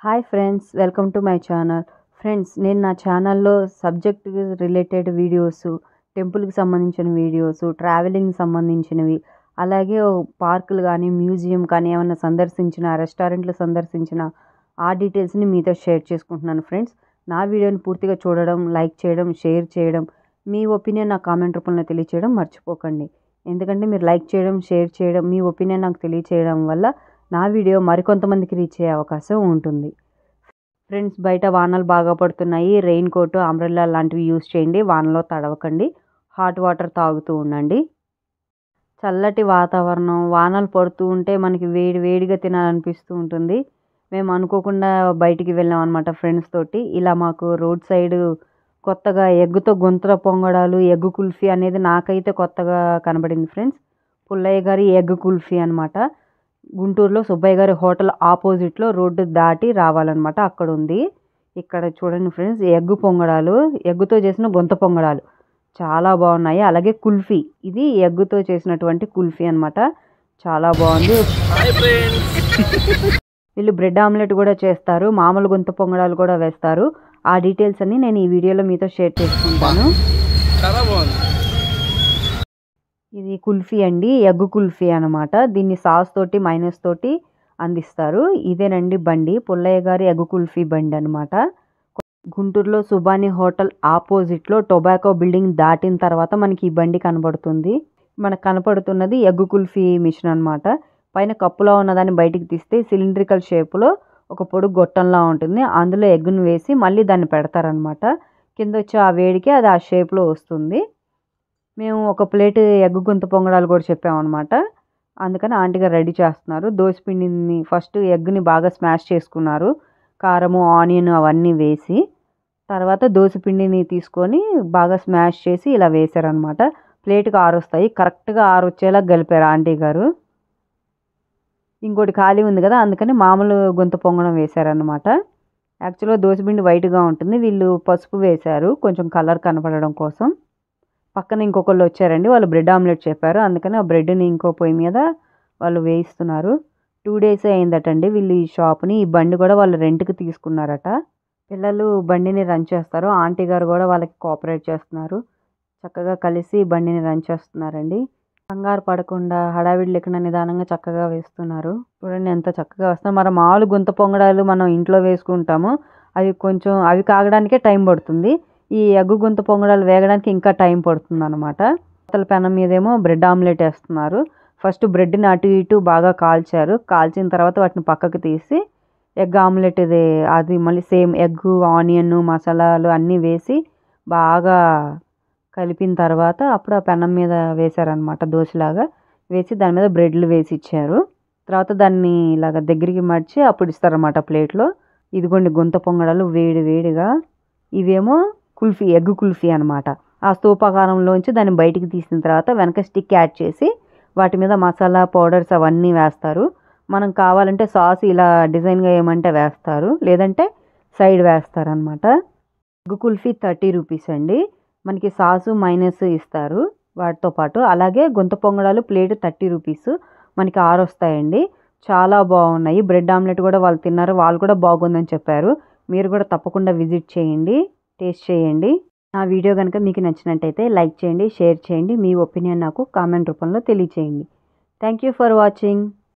Hi friends, welcome to my channel. Friends, నేను నా ఛానల్లో సబ్జెక్ట్ రిలేటెడ్ వీడియోస్, టెంపుల్కి సంబంధించిన వీడియోస్, ట్రావెలింగ్ సంబంధించినవి, అలాగే పార్కులు కానీ మ్యూజియం కానీ ఏమైనా సందర్శించిన, రెస్టారెంట్లు సందర్శించిన ఆ డీటెయిల్స్ని మీతో షేర్ చేసుకుంటున్నాను. ఫ్రెండ్స్, నా వీడియోని పూర్తిగా చూడడం, లైక్ చేయడం, షేర్ చేయడం, మీ ఒపీనియన్ నా కామెంట్ రూపంలో తెలియచేయడం మర్చిపోకండి. ఎందుకంటే మీరు లైక్ చేయడం, షేర్ చేయడం, మీ ఒపీనియన్ నాకు తెలియచేయడం వల్ల నా వీడియో మరికొంతమందికి రీచ్ అయ్యే అవకాశం ఉంటుంది. ఫ్రెండ్స్, బయట వానలు బాగా పడుతున్నాయి. రెయిన్ కోట్, అంబ్రెల్లా లాంటివి యూస్ చేయండి. వానలో తడవకండి. హాట్ వాటర్ తాగుతూ ఉండండి. చల్లటి వాతావరణం, వానలు పడుతూ ఉంటే మనకి వేడిగా తినాలనిపిస్తూ ఉంటుంది. మేము అనుకోకుండా బయటికి వెళ్ళాం అనమాట ఫ్రెండ్స్ తోటి. ఇలా మాకు రోడ్ సైడ్ కొత్తగా ఎగ్గుతో గుంతల పొంగడాలు, ఎగ్ కుల్ఫీ అనేది నాకైతే కొత్తగా కనబడింది ఫ్రెండ్స్. పుల్లయ్య గారి ఎగ్ కుల్ఫీ అనమాట. గుంటూరులో సుబ్బయ్య గారి హోటల్ ఆపోజిట్లో రోడ్డు దాటి రావాలన్నమాట, అక్కడ ఉంది. ఇక్కడ చూడండి ఫ్రెండ్స్, ఎగ్ పొంగడాలు, ఎగ్గుతో చేసిన గుంత పొంగడాలు చాలా బాగున్నాయి. అలాగే కుల్ఫీ, ఇది ఎగ్గుతో చేసినటువంటి కుల్ఫీ అనమాట, చాలా బాగుంది. వీళ్ళు బ్రెడ్ ఆమ్లెట్ కూడా చేస్తారు, మామూలు గుంత పొంగడాలు కూడా వేస్తారు. ఆ డీటెయిల్స్ అన్ని నేను ఈ వీడియోలో మీతో షేర్ చేసుకుంటాను. చాలా బాగుంది. ఇది కుల్ఫీ అండి, ఎగ్ కుల్ఫీ అనమాట. దీన్ని సాస్ తోటి, మైనస్ తోటి అందిస్తారు. ఇదేనండి బండి, పుల్లయ్య గారి ఎగ్ కుల్ఫీ బండి అనమాట. గుంటూరులో సుభాని హోటల్ ఆపోజిట్లో టొబాకో బిల్డింగ్ దాటిన తర్వాత మనకి ఈ బండి కనబడుతుంది. మనకు కనపడుతున్నది ఎగ్ కుల్ఫీ మిషన్ అనమాట. పైన కప్పులో ఉన్నదాన్ని బయటికి తీస్తే సిలిండ్రికల్ షేప్లో ఒక పొడుగు గొట్టంలా ఉంటుంది. అందులో ఎగ్గును వేసి మళ్ళీ దాన్ని పెడతారనమాట. కింద వచ్చి ఆ వేడికి అది ఆ షేప్లో వస్తుంది. మేము ఒక ప్లేట్ ఎగ్ గుంత పొంగడాలు కూడా చెప్పామన్నమాట. అందుకని ఆంటీ గారు రెడీ చేస్తున్నారు. దోసపిండిని ఫస్ట్ ఎగ్ని బాగా స్మాష్ చేసుకున్నారు, కారము, ఆనియన్ అవన్నీ వేసి. తర్వాత దోసపిండిని తీసుకొని బాగా స్మాష్ చేసి ఇలా వేశారనమాట. ప్లేట్కి 6 వస్తాయి, కరెక్ట్గా 6 వచ్చేలా కలిపారు ఆంటీ గారు. ఇంకోటి ఖాళీ ఉంది కదా, అందుకని మామూలు గుంత పొంగడం వేశారనమాట. యాక్చువల్గా దోసపిండి వైట్గా ఉంటుంది, వీళ్ళు పసుపు వేశారు కొంచెం కలర్ కనపడడం కోసం. పక్కన ఇంకొకళ్ళు వచ్చారండి, వాళ్ళు బ్రెడ్ ఆమ్లెట్ చెప్పారు, అందుకని ఆ బ్రెడ్ని ఇంకో పొయ్యి మీద వాళ్ళు వేయిస్తున్నారు. 2 days అయిందటండి వీళ్ళు ఈ షాప్ని. ఈ బండి కూడా వాళ్ళు రెంట్కి తీసుకున్నారట. పిల్లలు బండిని రన్ చేస్తారు, ఆంటీ గారు కూడా వాళ్ళకి కోఆపరేట్ చేస్తున్నారు. చక్కగా కలిసి బండిని రన్ చేస్తున్నారండి. కంగారు పడకుండా హడావిడి లేకుండా నిదానంగా చక్కగా వేస్తున్నారు. చూడండి ఎంత చక్కగా వస్తున్నారు. మన మామూలు గుంత పొంగడాలు మనం ఇంట్లో వేసుకుంటాము, అవి కాగడానికే టైం పడుతుంది. ఈ ఎగ్గు గుంత పొంగడాలు వేగడానికి ఇంకా టైం పడుతుంది అనమాట. అవతల పెనం మీదేమో బ్రెడ్ ఆమ్లెట్ వేస్తున్నారు. ఫస్ట్ బ్రెడ్ని అటు ఇటు బాగా కాల్చారు. కాల్చిన తర్వాత వాటిని పక్కకు తీసి ఎగ్ ఆమ్లెట్ అది మళ్ళీ సేమ్ ఎగ్, ఆనియన్, మసాలాలు అన్నీ వేసి బాగా కలిపిన తర్వాత అప్పుడు ఆ పెనం మీద వేశారనమాట. దోశలాగా వేసి దాని మీద బ్రెడ్లు వేసి ఇచ్చారు. తర్వాత దాన్ని ఇలాగ దగ్గరికి మడిచి అప్పుడు ఇస్తారన్నమాట ప్లేట్లో. ఇదిగోండి గుంత పొంగడాలు వేడిగా. ఇవేమో కుల్ఫీ, ఎగ్ కుల్ఫీ అనమాట. ఆ స్తూపాకారంలోంచి దాన్ని బయటికి తీసిన తర్వాత వెనక స్టిక్ యాడ్ చేసి వాటి మీద మసాలా పౌడర్స్ అవన్నీ వేస్తారు. మనం కావాలంటే సాస్ ఇలా డిజైన్గా ఏమంటే వేస్తారు, లేదంటే సైడ్ వేస్తారనమాట. ఎగ్ కుల్ఫీ 30 రూపీస్ అండి. మనకి సాసు, మైనస్ ఇస్తారు వాటితో పాటు. అలాగే గుంత పొంగడాలు ప్లేట్ 30 రూపీస్, మనకి 6 వస్తాయండి. చాలా బాగున్నాయి. బ్రెడ్ ఆమ్లెట్ కూడా వాళ్ళు తిన్నారు, వాళ్ళు కూడా బాగుందని చెప్పారు. మీరు కూడా తప్పకుండా విజిట్ చేయండి, టేస్ట్ చేయండి. నా వీడియో కనుక మీకు నచ్చినట్టయితే లైక్ చేయండి, షేర్ చేయండి, మీ ఒపీనియన్ నాకు కామెంట్ రూపంలో తెలియచేయండి. Thank you for watching.